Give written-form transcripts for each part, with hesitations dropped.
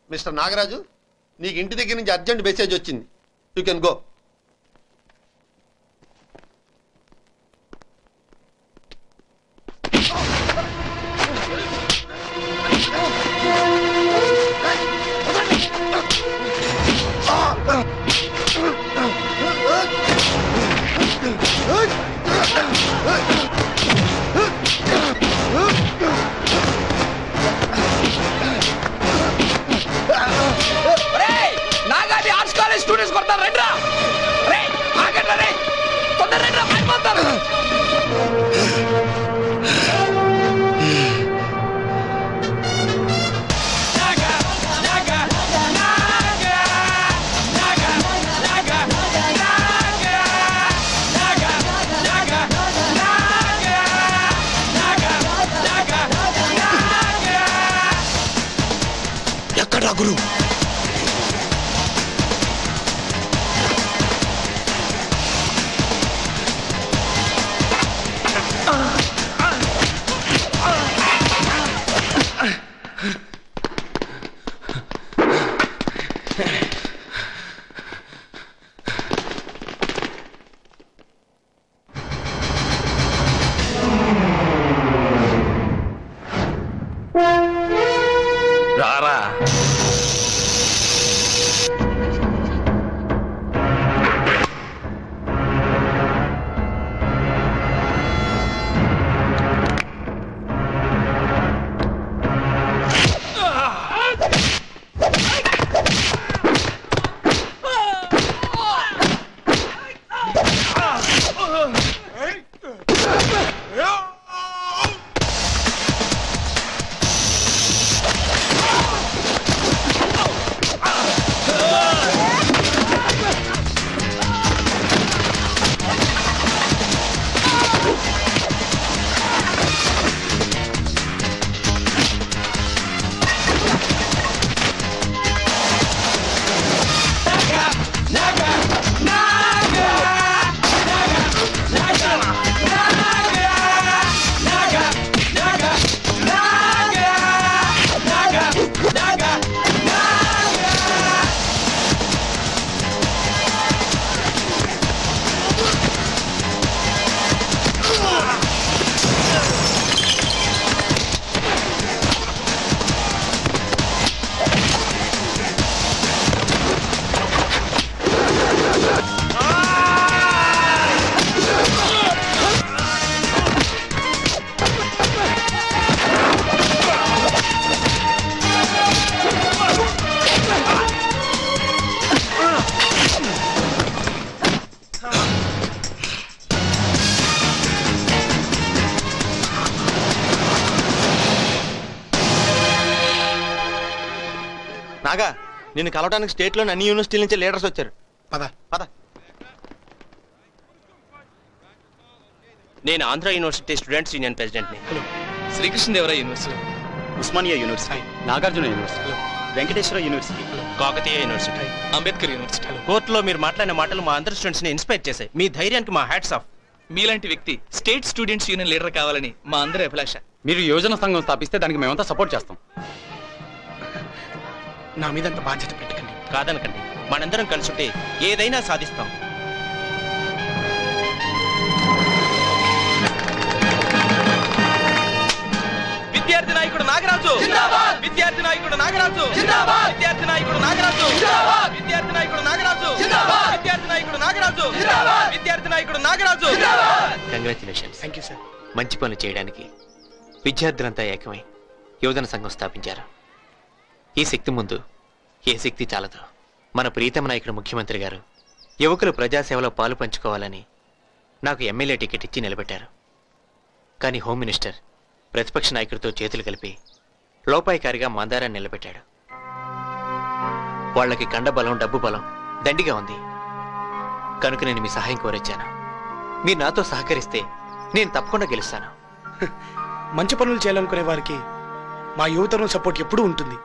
Mister Nagaraju, నీకు ఇంటి దగ్గర నుంచి అర్జెంట్ మెసేజ్ వచ్చింది. You can go. Nagadi arts college students కొడతారు. రండిరా రే, ఆగండి రే, తొందర రండిరా, పడిపోతారు. ఎక్కడా గురు? రారా. నాగా, నిన్ను కలవడానికి స్టేట్లోని అన్ని యూనివర్సిటీల నుంచి లీడర్స్ వచ్చారు. పద పద. నేను ఆంధ్ర యూనివర్సిటీ స్టూడెంట్స్ యూనియన్ ప్రెసిడెంట్ని. Srikrishnadevaraya university, Osmania university, Nagarjuna university, Venkateswara university, Kakatiya university, Ambedkar university. కోర్టులో మీరు మాట్లాడిన మాటలు మా అందరి స్టూడెంట్స్ ని ఇన్స్పైర్ చేశాయి. మీ ధైర్యానికి మా హ్యాట్స్ ఆఫ్. మీలాంటి వ్యక్తి స్టేట్ స్టూడెంట్స్ యూనియన్ లీడర్ కావాలని మా అందరి అభిలాష. మీరు యోజన సంఘం స్థాపిస్తే దానికి మేమంతా సపోర్ట్ చేస్తాం. నా మీదంత బాధ్యత పెట్టకండి. కాదనకండి, మనందరం కలుసుంటే ఏదైనా సాధిస్తాం. విద్యార్థి నాయకుడు నాగరాజు, విద్యార్థి నాయకుడు నాగరాజు, విద్యార్థి నాయకుడు నాగరాజు, విద్యార్థి నాయకుడు నాగరాజు, విద్యార్థి నాయకుడు నాగరాజు, విద్యార్థి నాయకుడు Nagaraju. Congratulations. Thank you sir. మంచి పనులు చేయడానికి విద్యార్థులంతా ఏకమై యువజన సంఘం స్థాపించారు. ఈ శక్తి ముందు ఏ శక్తి చాలదు. మన ప్రీతమ నాయకుడు ముఖ్యమంత్రి గారు యువకులు ప్రజాసేవలో పాలు పంచుకోవాలని నాకు ఎమ్మెల్యే టికెట్ ఇచ్చి నిలబెట్టారు. కానీ హోమ్ మినిస్టర్ ప్రతిపక్ష నాయకుడితో చేతులు కలిపి లోపాయికారిగా మందారాన్ని నిలబెట్టాడు. వాళ్ళకి కండబలం, డబ్బు బలం దండిగా ఉంది. కనుక నేను మీ సహాయం కోరొచ్చాను. మీరు నాతో సహకరిస్తే నేను తప్పకుండా గెలుస్తాను. మంచి పనులు చేయాలనుకునే వారికి మా యువతరం సపోర్ట్ ఎప్పుడూ ఉంటుంది.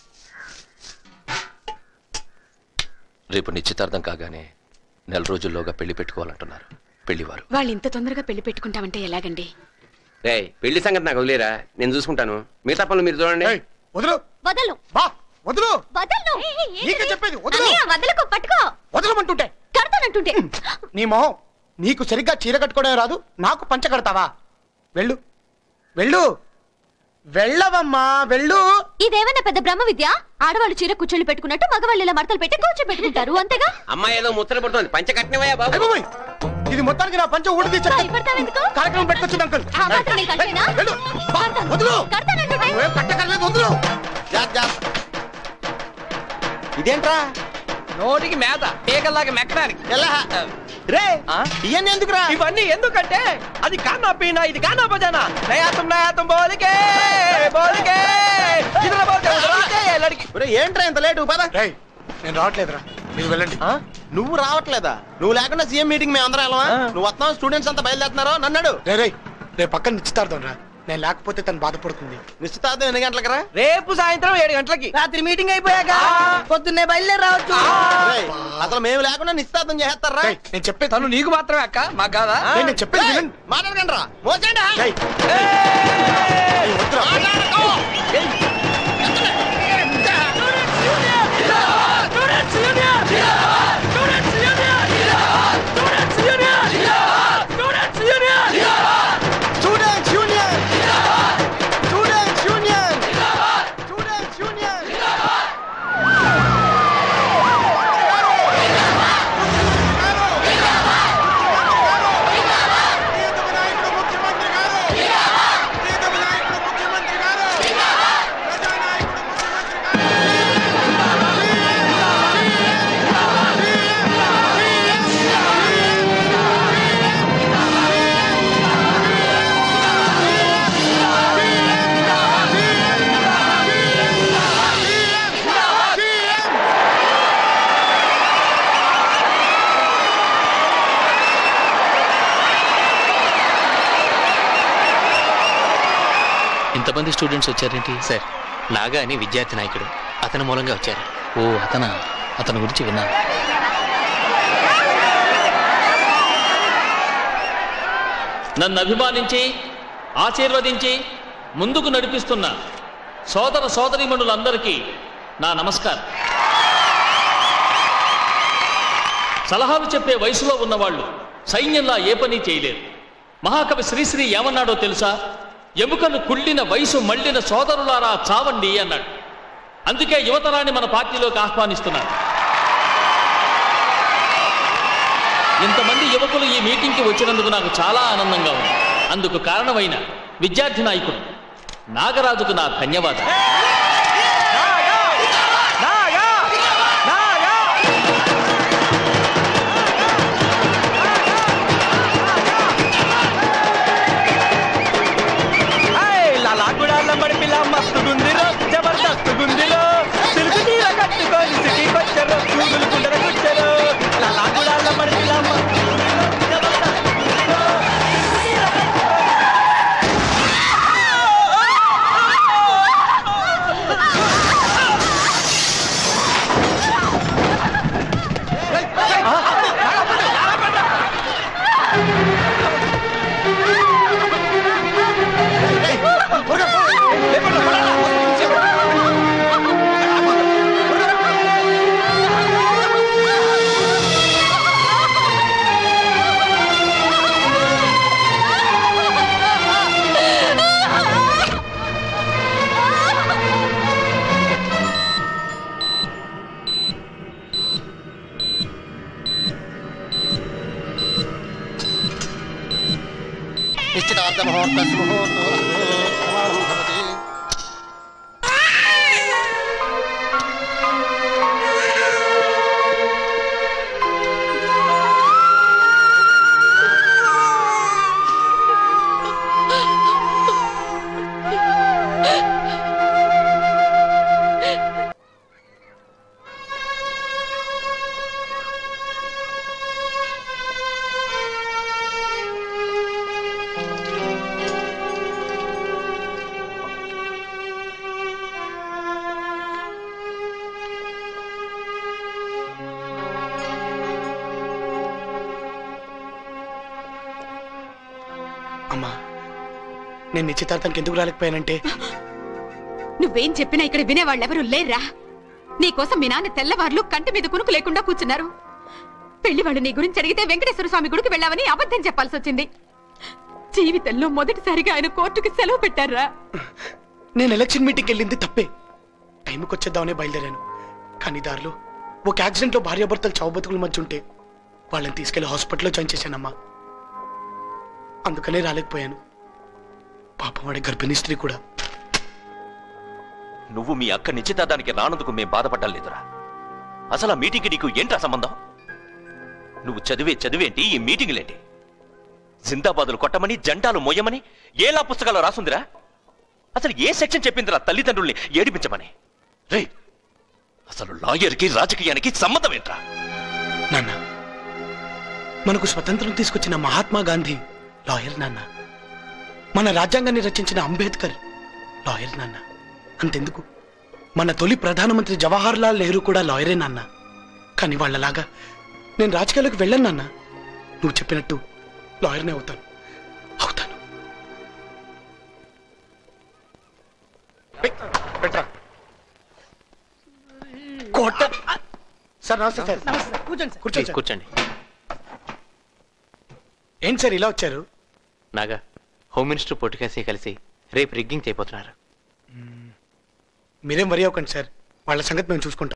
రేపు నిశ్చితార్థం కాగానే నెల రోజుల్లోగా పెళ్లి పెట్టుకోవాలంటున్నారు పెళ్లివారు. వాళ్ళు ఇంత తొందరగా పెళ్లి పెట్టుకుంటామంటే ఎలాగండి? పెళ్లి సంగతి నాకు వదిలేరా, నేను చూసుకుంటాను. మిగతా పనులు మీరు చూడండి. వదలు వదలు. బా వదులు. వదలను. నీకే చెప్పేది వదులు. వదలకు, పట్టుకో. వదలమంటుంటే కడతానంటుంటే. నీ మొహం, నీకు సరిగ్గా చీర కట్టుకోవడం రాదు, నాకు పంచ కడతావా? వెళ్ళు వెళ్ళు, వెళ్ళవమ్మా వెళ్ళు. ఇదేమన్నా పెద్ద బ్రహ్మ విద్య? ఆడవాళ్ళు చీర కూర్చొని పెట్టుకున్నట్టు మగవాళ్ళు ఇలా మడతలు పెట్టి కూర్చొని పెట్టుకుంటారు, అంతేగా? అమ్మాయి ఏదో ముచ్చట పడుతుంది, పంచ కట్టినవయ్యా బాబు. అయిపోయి, ఇది మొత్తానికి నా పంచ ఊడి తీర్చా. కార్యక్రమం పెట్టుకొచ్చింది అంకుల్. వెళ్ళు. వదులు. నువ్వేం కట్టకర్లేదు, వదులు. ఇదేంట్రా నోటికి మేత ఏకల్లాగా మెక్కడానికి రే ఇవన్నీ ఎందుకురా? ఇవన్నీ ఎందుకంటే అది కానా పీనా, ఇది కానా బజానా. నయాతం బోలికే బోలికే ఏంట్రా ఇంత లేటు? పద. నేను రావట్లేదురా, మీరు వెళ్ళండి. నువ్వు రావట్లేదా? నువ్వు లేకుండా సీఎం మీటింగ్ మేము అందరం వెళ్ళమా? నువ్వు వస్తావు, స్టూడెంట్స్ అంతా బయలుదేరుతున్నారో నన్నాడు. రేపు పక్కన నిశ్చితార్థం రా, నేను లేకపోతే తను బాధపడుతుంది. నిశ్చితార్థం ఎన్ని గంటలకు రా? రేపు సాయంత్రం 7 గంటలకి. రాత్రి మీటింగ్ అయిపోయాక పొద్దున్నే బయలుదేరి రావచ్చు. అసలు మేము లేకుండా నిశ్చితార్థం చేస్తారా? నేను చెప్పే తను నీకు మాత్రమే అక్క, మాకు కాదా? నేను చెప్పేది మాట్లాడకండి రా, మోసండి. ఇంతమంది స్టూడెంట్స్ వచ్చారేంటి? సార్, నాగా అని విద్యార్థి నాయకుడు, అతని మూలంగా వచ్చారు. ఓ అతని గురించి విన్నాను. నన్ను అభిమానించి ఆశీర్వదించి ముందుకు నడిపిస్తున్న సోదర సోదరీమణులందరికీ నా నమస్కారం. సలహాలు చెప్పే వయసులో ఉన్నవాళ్ళు సైన్యంలా ఏ పని చేయలేరు. మహాకవి శ్రీశ్రీ ఏమన్నాడో తెలుసా? ఎముకను కుళ్ళిన వయసు మళ్ళిన సోదరులారా చావండి అన్నాడు. అందుకే యువతరాన్ని మన పార్టీలోకి ఆహ్వానిస్తున్నారు. ఇంతమంది యువకులు ఈ మీటింగ్కి వచ్చినందుకు నాకు చాలా ఆనందంగా ఉంది. అందుకు కారణమైన విద్యార్థి నాయకుడు నాగరాజుకు నా ధన్యవాదాలు. మస్తు గుందిలో జబర్దస్త్ గుందిలో సిల్క్ తీర కట్టుకొని సిటీకి వచ్చారు, కూగులు కుండర కూర్చారు. లాగుడాల మడిపిలా నిశ్చితార్థ ముహూర్త అమ్మా, నేను నిశ్చితార్థానికి ఎందుకు రాలేకపోయానంటే నువ్వేం చెప్పినా ఇక్కడ వినేవాళ్ళెవరూ లేర్రా. నీకోసం మీ నాన్న తెల్లవార్లు కంటి మీద కునుకు లేకుండా కూర్చున్నారు. పెళ్లి వాళ్ళు నీ గురించి అడిగితే వెంకటేశ్వర స్వామి గుడికి వెళ్ళావని అబద్ధం చెప్పాల్సి వచ్చింది. జీవితంలో మొదటిసారిగా ఆయన కోర్టుకి సెలవు పెట్టారా? నేను ఎలక్షన్ మీటింగ్కి వెళ్ళింది తప్పే. టైంకి వచ్చేద్దామనే బయలుదేరాను. కానీ దారిలో ఒక యాక్సిడెంట్లో భార్యాభర్తలు చావు బతుకుల మధ్య ఉంటే వాళ్ళని తీసుకెళ్లి హాస్పిటల్లో జాయిన్ చేశానమ్మా. అందుకనే రాలేకపోయాను. పాపం వాడి గర్భిణీ స్త్రీ కూడా. నువ్వు మీ అక్క నిశ్చితార్థానికి రానందుకు మేం బాధపడ్డం లేదురా. అసలు ఆ మీటింగ్కి నీకు ఏంట్రా సంబంధం? నువ్వు చదివేంటి, ఈ మీటింగులేంటి? జిందాబాదులు కొట్టమని, జెండాలు మొయ్యమని ఏలా పుస్తకాల్లో రాసుందిరా? అసలు ఏ సెక్షన్ చెప్పిందిరా తల్లిదండ్రుల్ని ఏడిపించమని? రే, అసలు లాయర్కి రాజకీయానికి సంబంధం ఏంట్రా? నాన్న, మనకు స్వతంత్రం తీసుకొచ్చిన మహాత్మా గాంధీ లాయర్ నాన్న. మన రాజ్యాంగాన్ని రచించిన అంబేద్కర్ లాయర్ నాన్న. అంతెందుకు, మన తొలి ప్రధానమంత్రి జవహర్ లాల్ నెహ్రూ కూడా లాయరే నాన్న. కానీ వాళ్ళలాగా నేను రాజకీయాలకు వెళ్ళను నాన్న. నువ్వు చెప్పినట్టు లాయర్నే అవుతాను. సార్ నమస్తే సార్. కూర్చోండి కూర్చోండి కూర్చోండి. ఏంటి సార్ ఇలా వచ్చారు? నాగా, హోమ్ మినిస్టర్ పొట్టుకేసి కలిసి రేపు రిగ్గింగ్ చేయబోతున్నారు. మీరేం వరి అవ్వకండి సార్, వాళ్ళ సంగతి మేము చూసుకుంటాం.